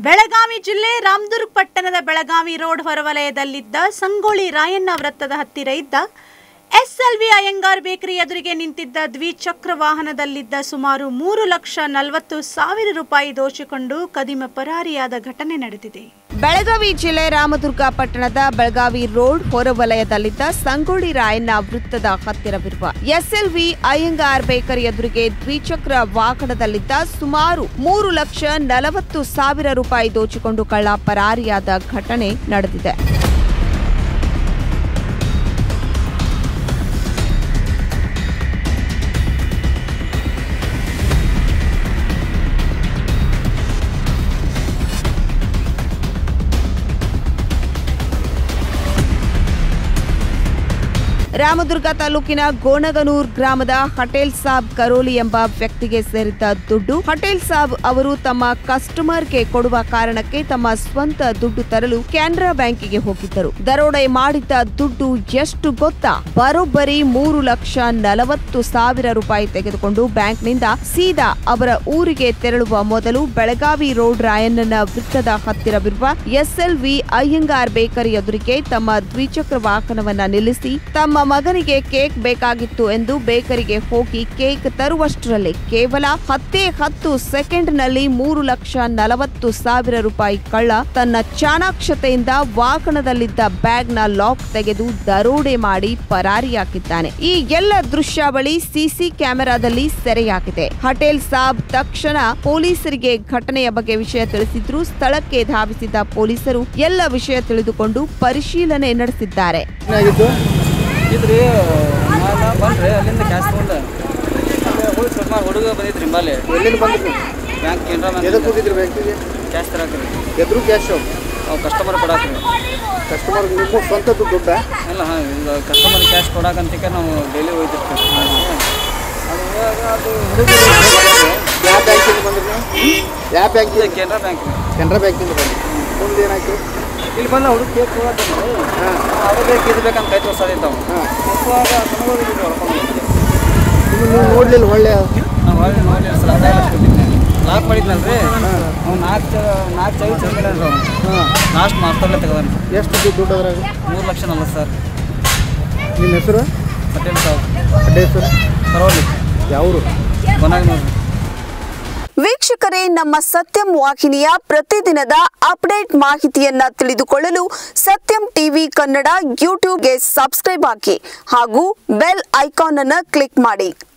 ಬೆಳಗಾವಿ ಜಿಲ್ಲೆ ರಾಮದುರ್ಗ ಪಟ್ಟಣದ ಬೆಳಗಾವಿ ರೋಡ್ ಹೊರವಲಯದಲ್ಲಿದ್ದ ಸಂಗೊಳ್ಳಿ ರಾಯಣ್ಣ ವೃತ್ತದ ಹತ್ತಿರ ಇದ್ದ ಎಸ್ಎಲ್ವಿ ಅಯ್ಯಂಗಾರ್ ಬೇಕರಿ ಎದುರಿಗೆ ನಿಂತಿದ್ದ ದ್ವಿಚಕ್ರ ವಾಹನದಲ್ಲಿದ್ದ ಸುಮಾರು 3,40,000 ರೂಪಾಯಿ ದೋಚಿಕೊಂಡು ಕದಿಮ ಪರಾರಿಯಾದ ಘಟನೆ ನಡೆದಿದೆ. ಬೆಳಗಾವಿ ಜಿಲ್ಲೆ ರಾಮದುರ್ಗ ಪಟ್ಟಣದ ಬೆಳಗಾವಿ ರೋಡ್ ಹೊರವಲಯದಲ್ಲಿದ್ದ ಸಂಗೊಳ್ಳಿ ರಾಯಣ್ಣ ವೃತ್ತದ ಹತ್ತಿರವಿರುವ ಎಸ್ಎಲ್ವಿ ಅಯ್ಯಂಗಾರ್ ಬೇಕರಿ ಎದುರಿಗೆ ದ್ವಿಚಕ್ರ ವಾಹನದಲ್ಲಿದ್ದ ಸುಮಾರು 3,40,000 ರೂಪಾಯಿ ದೋಚಿಕೊಂಡು ಕಳ್ಳ ಪರಾರಿಯಾದ ಘಟನೆ ನಡೆದಿದೆ. ರಾಮದುರ್ಗ ತಾಲೂಕಿನ ಗೋಣಗನೂರ್ ಗ್ರಾಮದ ಹಟೇಲ್ ಸಾಬ್ ಕರೋಲಿ ಎಂಬ ವ್ಯಕ್ತಿಗೆ ಸೇರಿದ್ದ ದುಡ್ಡು ಹಟೇಲ್ ಸಾಬ್ ಅವರು ತಮ್ಮ ಕಸ್ಟಮರ್ಗೆ ಕೊಡುವ ಕಾರಣಕ್ಕೆ ತಮ್ಮ ಸ್ವಂತ ದುಡ್ಡು ತರಲು ಕೆನರಾ ಬ್ಯಾಂಕಿಗೆ ಹೋಗಿದ್ದರು. ದರೋಡೆ ಮಾಡಿದ್ದ ದುಡ್ಡು ಎಷ್ಟು ಗೊತ್ತಾ? ಬರೋಬ್ಬರಿ 3,40,000 ರೂಪಾಯಿ ತೆಗೆದುಕೊಂಡು ಬ್ಯಾಂಕ್ನಿಂದ ಸೀದಾ ಅವರ ಊರಿಗೆ ತೆರಳುವ ಮೊದಲು ಬೆಳಗಾವಿ ರೋಡ್ ರಾಯಣ್ಣನ ವೃತ್ತದ ಹತ್ತಿರವಿರುವ ಎಸ್ಎಲ್ವಿ ಅಯ್ಯಂಗಾರ್ ಬೇಕರಿ ಎದುರಿಗೆ ತಮ್ಮ ದ್ವಿಚಕ್ರ ವಾಹನವನ್ನ ನಿಲ್ಲಿಸಿ ತಮ್ಮ ಮಗನಿಗೆ ಕೇಕ್ ಬೇಕಾಗಿತ್ತು ಎಂದು ಬೇಕರಿಗೆ ಹೋಗಿ ಕೇಕ್ ತರುವಷ್ಟರಲ್ಲಿ ಕೇವಲ 10 ಸೆಕೆಂಡ್ನಲ್ಲಿ 3,40,000 ರೂಪಾಯಿ ಕಳ್ಳ ತನ್ನ ಚಾಣಾಕ್ಷತೆಯಿಂದ ವಾಹನದಲ್ಲಿದ್ದ ಬ್ಯಾಗ್ನ ಲಾಕ್ ತೆಗೆದು ದರೋಡೆ ಮಾಡಿ ಪರಾರಿಯಾಗಿದ್ದಾನೆ. ಈ ಎಲ್ಲ ದೃಶ್ಯಾವಳಿ ಸಿಸಿ ಕ್ಯಾಮೆರಾದಲ್ಲಿ ಸೆರೆಯಾಗಿದೆ. ಹಟೇಲ್ ಸಾಬ್ ತಕ್ಷಣ ಪೊಲೀಸರಿಗೆ ಘಟನೆಯ ಬಗ್ಗೆ ವಿಷಯ ತಿಳಿಸಿದ್ರು. ಸ್ಥಳಕ್ಕೆ ಧಾವಿಸಿದ ಪೊಲೀಸರು ಎಲ್ಲ ವಿಷಯ ತಿಳಿದುಕೊಂಡು ಪರಿಶೀಲನೆ ನಡೆಸಿದ್ದಾರೆ. ಇದ್ರಿ ಬಂದ್ರಿ ಅಲ್ಲಿಂದ ಕ್ಯಾಶ್ ತಗೊಂಡು ಹುಡುಗ ಬಂದಿದ್ರಿ ನಿಮ್ಮಲ್ಲಿ ಎಲ್ಲಿಂದ ಬಂದ್ರಿ? ಬ್ಯಾಂಕ್ ಕೆನರಾ ಬ್ಯಾಂಕ್ ಎದಕ್ಕೆ ಹೋಗಿದ್ರಿ ಬ್ಯಾಂಕಿಗೆ? ಕ್ಯಾಶ್ ತರಾಕ್ರಿ. ಎದ್ರು ಕ್ಯಾಶ್ ಅವು ಕಸ್ಟಮರ್ ಕೊಡಾಕ್ರಿ. ಕಸ್ಟಮರ್ ನಿಮ್ಮ ಸ್ವಂತ ದುಡ್ಡ ಇಲ್ಲ ಹಾಂ ಈಗ ಕಸ್ಟಮರ್ ಕ್ಯಾಶ್ ಕೊಡಾಕಂತಿಕ ನಾವು ಡೈಲಿ ಹೋಗ್ತಿರ್ತೀವಿ. ಅದು ಇವಾಗ ಅದು ಹುಡುಗ ಯಾವ ಬ್ಯಾಂಕಿಂದ ಬಂದ್ರಿ ನೀವು? ಯಾವ ಬ್ಯಾಂಕ್? ಕೆನರಾ ಬ್ಯಾಂಕ್. ಕೆನರಾ ಬ್ಯಾಂಕಿಂದ ಬಂದ್ರಿ. ಮುಂದೆ ಏನಾಯ್ತು? ಇಲ್ಲಿ ಬಂದ ಹುಡುಗ ಕೇಕ್ ಕೊಡಾಕಂದ್ರೆ ಅದು ಬೇಕು ಇದು ಬೇಕಂತ ಕೈ ತೋರ್ಸೋದಿದ್ದಾವೆ. ಹೋಗುವಾಗ ಸಣ್ಣಗೋಗಿದ್ವಿ ನೀವು ನೋಡ್ಲಿಲ್ಲ ಒಳ್ಳೆ ನಾವು ಹೊಳ್ಳಿ ನೋಡಲಿಲ್ಲ ಸರ್. ಅದೇ ಲಾಕ್ ಮಾಡಿದ್ನಲ್ರಿ ಅವ್ನು 4 ಚೈನ್ ಚಂದಿಲ್ಲ ರೀ ಅವ್ನು ಲಾಸ್ಟ್ ಮಾರ್ತಲ್ಲೇ ತೆಗೆದಾನ. ಎಷ್ಟು ದುಡ್ಡು ಅದ್ರಾಗ? 3,40,000 ನಿಮ್ಮ ಹೆಸರು? ಹಟೇಲ್ ಸಾಬ್ ಅಡ್ಡೆ ಹೆಸರು ಕರೋಲಿ. ಯಾವರು? ಕೊನಾಗನೂರು. ವೀಕ್ಷಕರೇ, ನಮ್ಮ ಸತ್ಯಂ ವಾಹಿನಿಯ ಪ್ರತಿದಿನದ ಅಪ್ಡೇಟ್ ಮಾಹಿತಿಯನ್ನ ತಿಳಿದುಕೊಳ್ಳಲು ಸತ್ಯಂ ಟಿವಿ ಕನ್ನಡ ಯೂಟ್ಯೂಬ್ಗೆ ಸಬ್ಸ್ಕ್ರೈಬ್ ಹಾಕಿ ಹಾಗೂ ಬೆಲ್ ಐಕಾನ್ ಅನ್ನು ಕ್ಲಿಕ್ ಮಾಡಿ.